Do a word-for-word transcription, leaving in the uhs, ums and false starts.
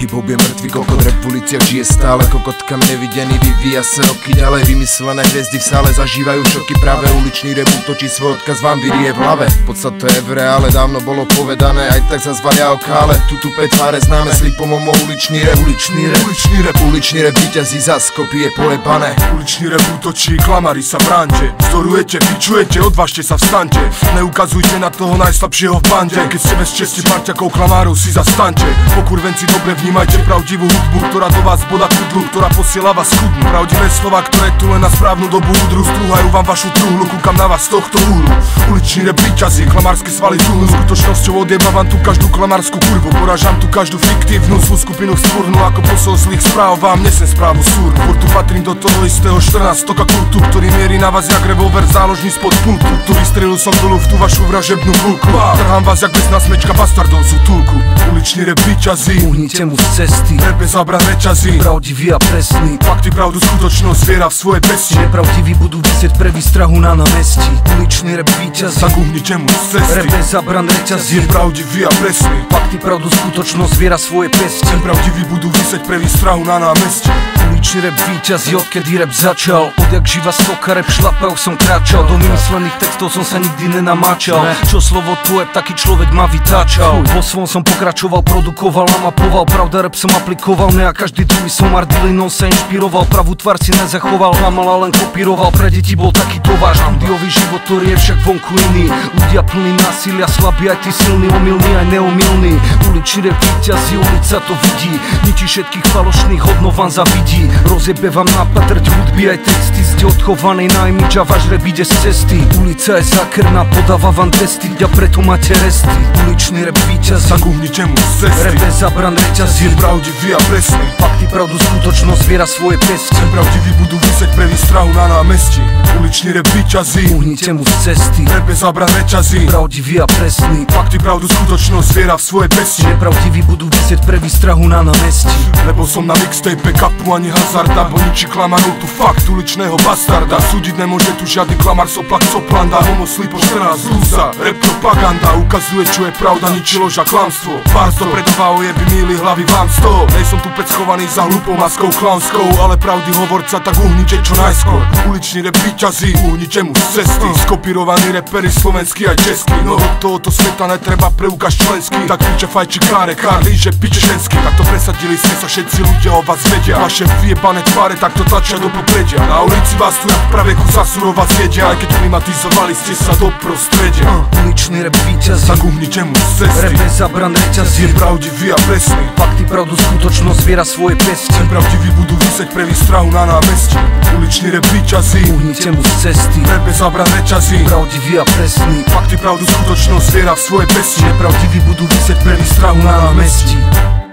hip-hop je mŕtvý kokot, rap v uliciach žije stále, kokotkam nevidený, vyvíja sa roky ďalej. Vymyslené hviezdy v sále zažívajú šoky, práve uličný rap útočí, svoj odkaz vám vyrie v hlave. Podstata je v reále, dávno bolo povedané, aj tak zazvalia okále. Tu tupe tváre známe, Slipomomo, uličný rap, uličný rap, uličný rap, uličný rap víťazí, zas kopie pojebané. Uličný rap útočí, klamari sa bránte, vzdorujete, pičujete, odvážte sa, vstaňte. Neukazujte na toho najslabšieho v bande, keď ste bez česti parťakov klamárov si zastaňte. Pokurvenci, dobre vnímajte pravdivú hudbu, ktorá do vás boda kudlu, ktorá posiela vás chudnú. Pravdivé slova, ktoré tu len na správnu dobu udru, strúhajú vám vašu truhlu, kúkam na vás z tohto úhlu. Uličný rap víťazí, klamárske svaly túhnu, skutočnosťou odjebávam tu každú klamárskú kurvu, porážam tu každú fiktívnu zlú skupinu stvornú, ako posol zlých správ vám nesem správu súrnu. Furt tu patrím do toho istého štrnástoka kultu, ktorý mierí na vás jak revolver záložní spod pultu. Tu vystrelil som dolu v tú vašu vražebnú kulku, trhám vás jak bezná smečka bastardov z útulku. Uličný rap víťazí, uhnite mu z cesty, rap je zábran reťazí, pravdivý a presný, fakty, pravdu, skutočnosť zviera v svoje pesti. Nepravdiví budú visieť pre výstrahu na námestí. Uličný rap víťazí, tak uhnite mu z cesty, rap je zábran reťazí, pravdivý a presný, fakty, pravdu, skutočnosť zviera svoje pesti. Nepravdiví budú visieť pre výstrahu na námestí. Uličný rap víťazí, odkedy rap začal, odjak živa stoka rap šlapov som kráčal, do vymyslených textov som sa nikdy nenamáčal. Čo slovo tvoje, taký človek ma vytáčal. Po svom som pokračoval, produkoval a mapoval, pravda rap som aplikoval, ne a každý druhý som ardilinou sa inšpiroval, pravú tvár si nezachoval, klamal a len kopíroval, pre deti bol taký tovar. Štúdiový život, ktorý je však vonku iný, ľudia plný násilia, slabí aj tí silní, omylní aj neomylní. Uličný rap víťazí, ulica to vidí, ničí všetkých falošných, hodno vám zavidí, rozjebe vám nápad, trť hudby aj texty, ste odchovanej na imidž a váš rap ide z cesty. Ulica je zákerná, podáva vám testy, a preto máte resty. Uličný rap víťazí, tak uhnite mu z cesty, rap je zábran reťazí, pravdivý a presný, fakty, pravdu, skutočnosť zviera svoje pesti. Nepravdiví budú visieť pre výstrahu na námestí. Uličný rap víťazí, uhnite mu z cesty, rap je zábran reťazí, pravdivý a presný, fakty, pravdu, skutočnosť zviera v svoje pesti. Nepravdiví budú visieť pre výstrahu na námestí. Lebo som na mixtape kapu ani hazarda, bo ničí klamarov tu fakt uličného bastarda. Súdiť nemôže tu žiadny klamar, soplak, soplanda, homo, slipo, štrnásť, lúza, rap propaganda, ukazuje čo je pravda, ničí lož a klamstvo. Vás to predáva ojeby, míli hlavy vám z toho. Nejsom tu pec schovaný za hlupou maskou klaunskou, ale pravdy hovorca, tak uhnite čo najskôr. Uličný rap víťazí, uhnite mu z cesty, skopírovaní reperi slovenský aj český. No od tohoto sveta netreba preukaz členský, tak piče fajči káre, kárli, že piče ženský. Tak to presadili ste sa, všetci ľudia o vás vedia, vaše vyjebané tváre tak to tlačia do popredia. Na ulici vás tu jak praveku zasurova zjedia, aj keď klimatizovali ste sa do prostredia. Uličný rap víťazí, tak uhnite mu z cesty, rap je zábran reťazí, pravdivý a presný, fakty, pravdu, skutočnosť zviera svoje pesti. Nepravdiví budú visieť pre výstrahu na námestí. Uličný rap víťazí, uhnite mu z cesty, rap je zábran reťazí, pravdivý a presný, fakty, pravdu, skutočnosť zviera v svoje pesti. Nepravdiví budú visieť pre výstrahu na námestí.